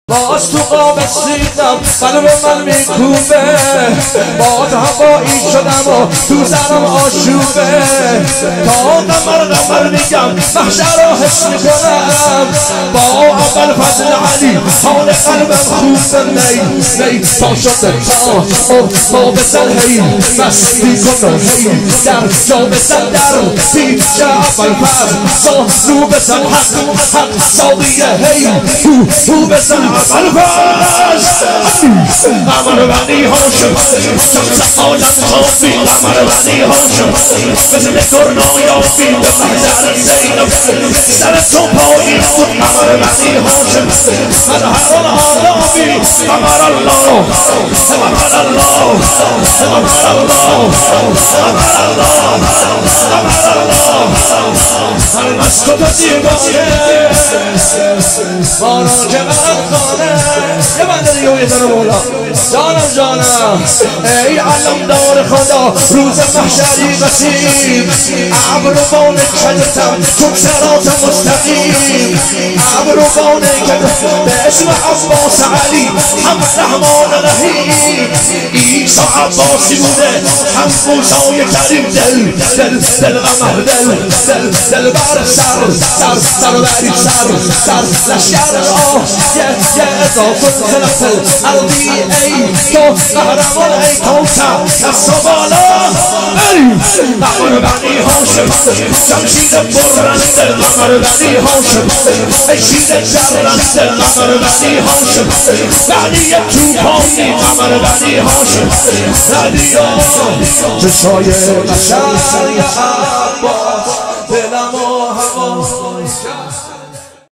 باز تو قام سیدم قلب من میکوبه باز هوایی شدم و تو زنم آشوبه تا قمر میگم محشر رو حس میکنم با اول فضل علی حال قلبم خوبه می تا شده تا بزن هی مستی کنم هی در جا بزن در پیش اول فضل رو بزن حق ساقیه هی تو بزن قمر بنی هاشم شمس عالم تافی قمر بنی هاشم مثل گرنایافی به محضر زینب سر تو پایی بود قمر بنی هاشم من هر آلامی قمر الله قمر الله قمر الله قمر الله قمر الله هر مست و دیوانه باران که من یه بنده دیگه و یه زن مولا جانم ای علمدار خدا روز محشری قسیم ابروان کدتم چون سرات مستقیم ابروان کدتم به اسم عباس علی هم رحمان رحیم عیسی عباسی بوده هم موسای کریم دل قمر دل بر سر بری سر لشکر یه اضافه قلبی ای تو قهرمان ای کوثر دست و بالا قمر بنی هاشم شمشیر برنده قمر بنی هاشم ای شیر جرنده قمر بنی هاشم بعدی توپانی قمر بنی هاشم چشای قشنگ عباس دلم